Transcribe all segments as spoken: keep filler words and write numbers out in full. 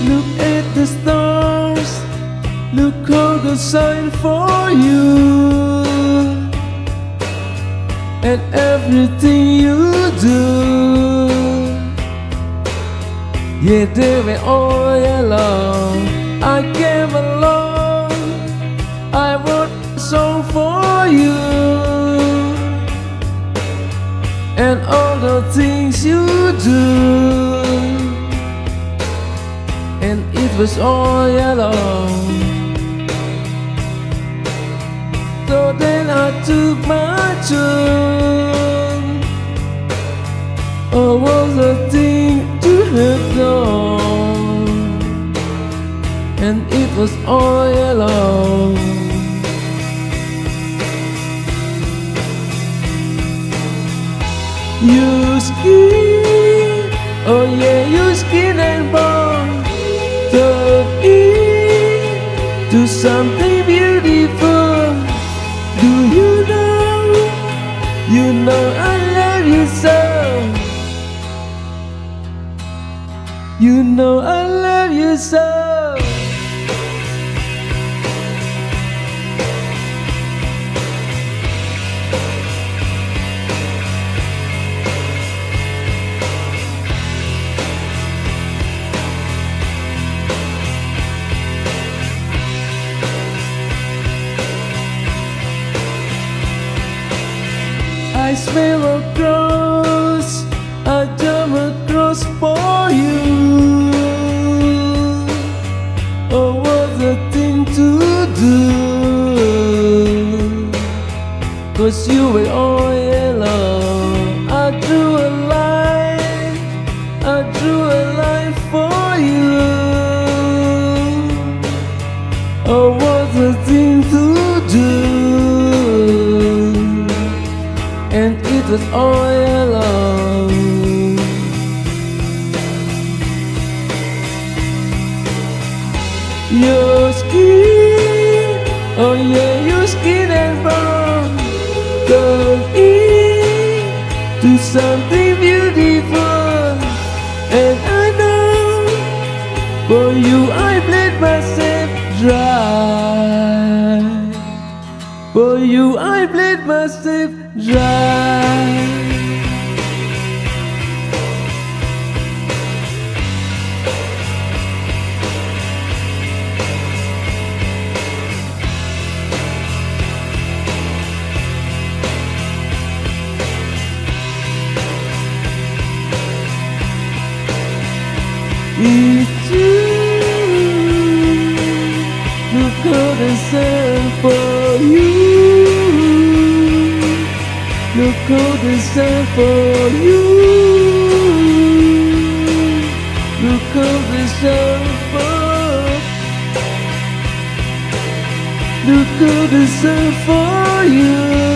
Look at the stars, look how the shine for you, and everything you do. Yeah, they were all yellow. I came along, I wrote a song for you, and all the things you do, and it was all yellow. So then I took my turn. Oh, was a thing to have done, and it was all yellow. Your skin, oh yeah, your skin and bone turn into something beautiful. Do you know, you know I love you so. You know I love you so. I smell across, I jump across for you. Oh, what a thing to do, 'cause you were all yellow. I drew a line, I drew a line for you. Oh, what a thing to do, and it was all yellow. Your skin, oh yeah, your skin and bone turn into something beautiful. And I know, for you I bled myself dry. For you I bled myself dry. It's you, look how they send for you. Look how they send for you. Look how they send for. Look how they send for you.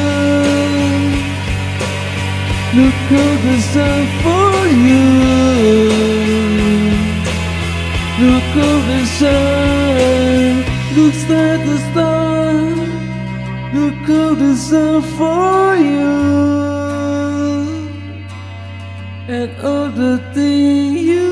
Look how they send for you. Look how the sun looks like the star. Look how the sun for you, and all the things you